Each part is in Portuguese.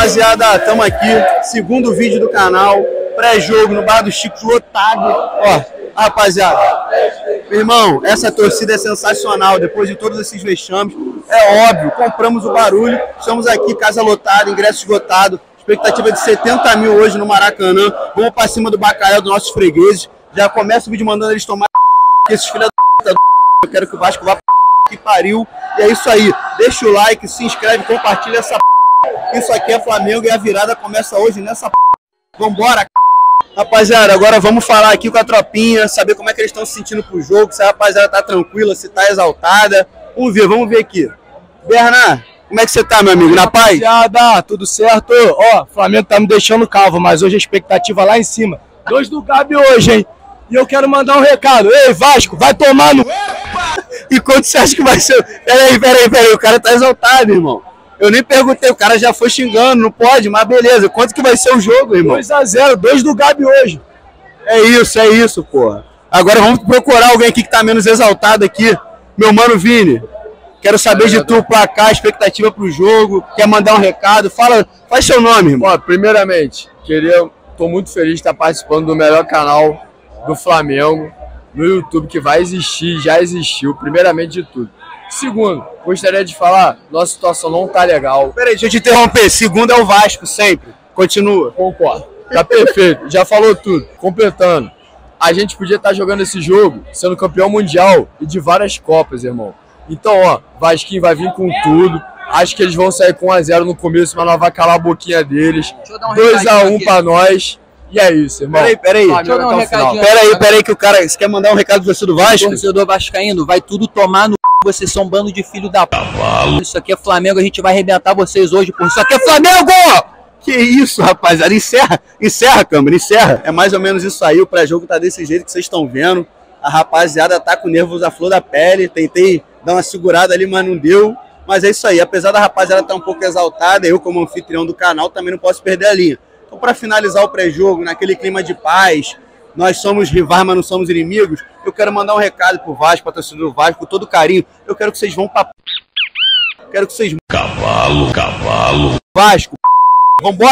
Rapaziada, estamos aqui, segundo vídeo do canal, pré-jogo no Bar do Chico, lotado. Ó, rapaziada, meu irmão, essa torcida é sensacional, depois de todos esses vexames, é óbvio, compramos o barulho, estamos aqui, casa lotada, ingresso esgotado, expectativa de 70 mil hoje no Maracanã, vamos pra cima do bacalhau dos nossos fregueses, já começa o vídeo mandando eles tomar esses filha da eu quero que o Vasco vá que pariu, e é isso aí, deixa o like, se inscreve, compartilha essa isso aqui é Flamengo e a virada começa hoje nessa vambora. Rapaziada, agora vamos falar aqui com a tropinha, saber como é que eles estão se sentindo pro jogo, se a rapaziada tá tranquila, se tá exaltada. Vamos ver aqui. Bernard, como é que você tá, meu amigo? Na paz? Rapaziada, tudo certo? Ó, Flamengo tá me deixando calvo, mas hoje a expectativa lá em cima. 2 do Gabi hoje, hein? E eu quero mandar um recado. Ei, Vasco, vai tomar no... E quanto você acha que vai ser? Peraí, o cara tá exaltado, irmão. Eu nem perguntei, o cara já foi xingando, não pode, mas beleza. Quanto que vai ser o jogo, irmão? 2-0, 2 do Gabi hoje. É isso, porra. Agora vamos procurar alguém aqui que tá menos exaltado aqui. Meu mano Vini, quero saber de tu, placar, expectativa pro jogo, quer mandar um recado, faz seu nome, irmão. Ó, primeiramente, tô muito feliz de estar participando do melhor canal do Flamengo no YouTube, que vai existir, já existiu, primeiramente de tudo. Segundo, gostaria de falar, nossa situação não tá legal. Peraí, deixa eu te interromper. Segundo é o Vasco, sempre. Continua. Concordo. Tá perfeito, já falou tudo. Completando, a gente podia estar jogando esse jogo, sendo campeão mundial e de várias Copas, irmão. Então, ó, Vasquinho vai vir com tudo. Acho que eles vão sair com 1-0 no começo, mas nós vai calar a boquinha deles. 2-1 pra nós. E é isso, irmão. Peraí. Deixa eu dar um recadinho. Peraí, que o cara... Você quer mandar um recado pro você do Vasco? Torcedor vascaíno, vai tudo tomar no... Vocês são um bando de filho da p... Isso aqui é Flamengo, a gente vai arrebentar vocês hoje, por isso aqui é Flamengo! Que isso, rapaziada. Encerra, câmera, encerra. É mais ou menos isso aí, o pré-jogo tá desse jeito que vocês estão vendo. A rapaziada tá com nervos à flor da pele. Tentei dar uma segurada ali, mas não deu. Mas é isso aí, apesar da rapaziada estar um pouco exaltada, eu como anfitrião do canal também não posso perder a linha. Então, para finalizar o pré-jogo, naquele clima de paz, nós somos rivais, mas não somos inimigos, eu quero mandar um recado pro Vasco, pra torcida do Vasco, com todo carinho. Eu quero que vocês vão pra... Quero que vocês... Cavalo. Vasco, vambora!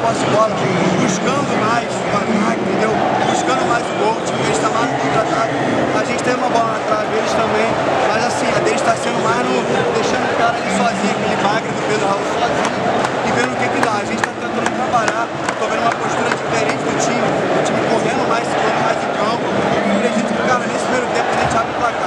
posse de bola, buscando mais o ataque, entendeu? Buscando mais o gol, o time deles está mais no contra-ataque. A gente tem uma bola na trave, eles também, mas assim, a deles está sendo mais no deixando o cara ali sozinho, aquele bagre do Pedro Raul sozinho e vendo o que dá. A gente está tentando trabalhar, tô vendo uma postura diferente do time, o time correndo mais, segurando mais em campo. Eu acredito que, cara, nesse primeiro tempo a gente abre o placar.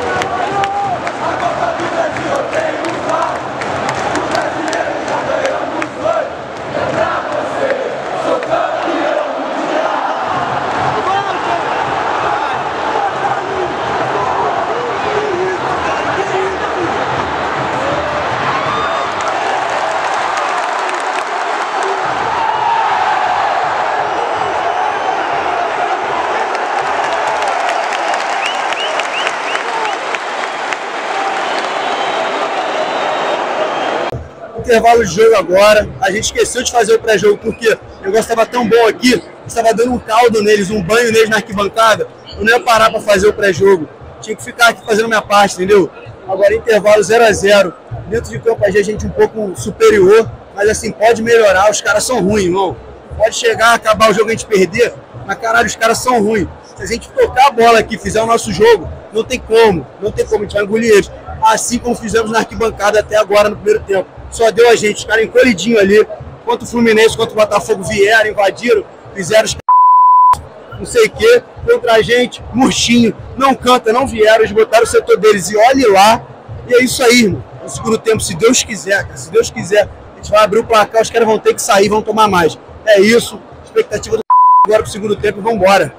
Intervalo de jogo agora, a gente esqueceu de fazer o pré-jogo porque o negócio estava tão bom aqui, estava dando um caldo neles, um banho neles na arquibancada, eu não ia parar para fazer o pré-jogo, tinha que ficar aqui fazendo minha parte, entendeu? Agora intervalo 0-0, dentro de campo a gente um pouco superior, mas assim, pode melhorar, os caras são ruins, irmão, pode chegar, acabar o jogo e a gente perder, mas caralho, os caras são ruins, se a gente tocar a bola aqui, fizer o nosso jogo, não tem como, a gente vai engolir eles, assim como fizemos na arquibancada até agora no primeiro tempo. Só deu a gente, os caras encolhidinho ali, quanto o Fluminense, quanto o Botafogo vieram, invadiram, fizeram os não sei o que, contra a gente, murchinho, não canta, não vieram, eles botaram o setor deles e olhe lá, e é isso aí, irmão. No segundo tempo, se Deus quiser, cara, se Deus quiser, a gente vai abrir o placar, os caras vão ter que sair, vão tomar mais. É isso, expectativa do agora pro segundo tempo e vambora.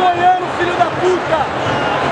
Goiano, filho da puta!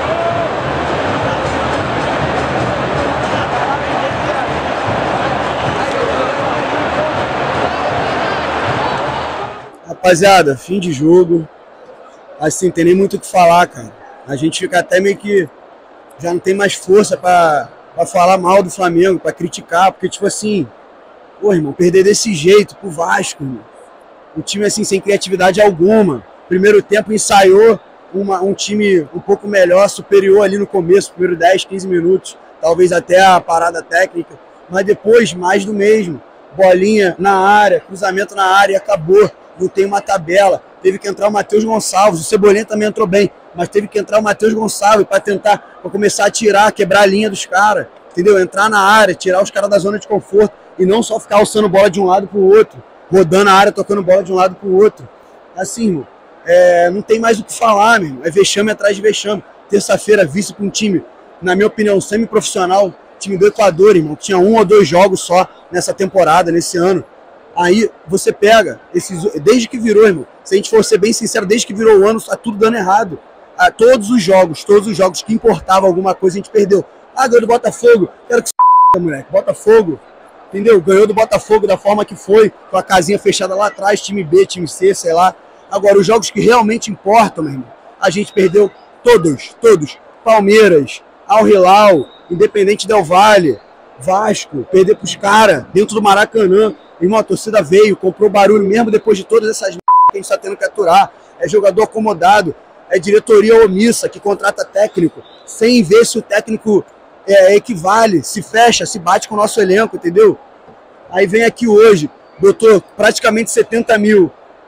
Rapaziada, fim de jogo. Assim, tem nem muito o que falar, cara. A gente fica até meio que já não tem mais força pra falar mal do Flamengo, pra criticar, porque, tipo assim, pô, irmão, perder desse jeito pro Vasco, irmão. O time, assim, sem criatividade alguma. Primeiro tempo ensaiou um time um pouco melhor, superior ali no começo, primeiro 10, 15 minutos, talvez até a parada técnica, mas depois, mais do mesmo. Bolinha na área, cruzamento na área e acabou. Não tem uma tabela. Teve que entrar o Matheus Gonçalves. O Cebolinha também entrou bem, mas teve que entrar o Matheus Gonçalves para tentar, para começar a tirar, quebrar a linha dos caras, entendeu? Entrar na área, tirar os caras da zona de conforto e não só ficar alçando bola de um lado pro outro, rodando a área, tocando bola de um lado pro outro. Assim, irmão, não tem mais o que falar, meu irmão. É vexame atrás de vexame. Terça-feira, vice para um time, na minha opinião, semi-profissional, time do Equador, irmão, que tinha 1 ou 2 jogos só nessa temporada, nesse ano. Aí você pega, desde que virou, irmão, se a gente for ser bem sincero, desde que virou o ano, tá tudo dando errado. Todos os jogos que importavam alguma coisa, a gente perdeu. Ganhou do Botafogo, quero que se moleque, Botafogo, entendeu? Ganhou do Botafogo da forma que foi, com a casinha fechada lá atrás, time B, time C, sei lá. Agora, os jogos que realmente importam, meu irmão, a gente perdeu todos. Palmeiras, Al Hilal, Independente Del Valle, Vasco, perder pros caras, dentro do Maracanã. Irmão, a torcida veio, comprou barulho mesmo depois de todas essas que a gente está tendo que aturar. É jogador acomodado, é diretoria omissa que contrata técnico, sem ver se o técnico equivale, se fecha, se bate com o nosso elenco, entendeu? Aí vem aqui hoje, botou praticamente 70 mil,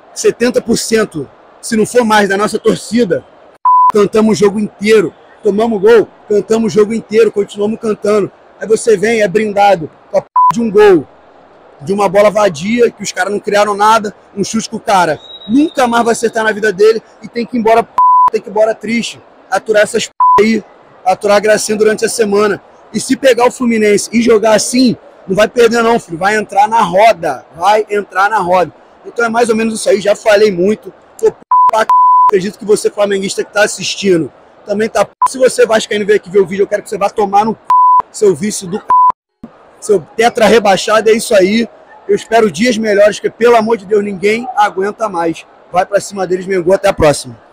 70%, se não for mais, da nossa torcida, cantamos o jogo inteiro, tomamos gol, cantamos o jogo inteiro, continuamos cantando. Aí você vem, é brindado com a de um gol, de uma bola vadia, que os caras não criaram nada, um chute que o cara nunca mais vai acertar na vida dele e tem que ir embora triste, aturar essas aí, aturar a gracinha durante a semana. E se pegar o Fluminense e jogar assim, não vai perder não, filho, vai entrar na roda. Então é mais ou menos isso aí, já falei muito, tô acredito que você flamenguista que tá assistindo, também tá se você vascaíno veio aqui ver o vídeo, eu quero que você vá tomar no seu vício do seu tetra rebaixado, é isso aí. Eu espero dias melhores, porque pelo amor de Deus, ninguém aguenta mais. Vai pra cima deles, Mengão, até a próxima.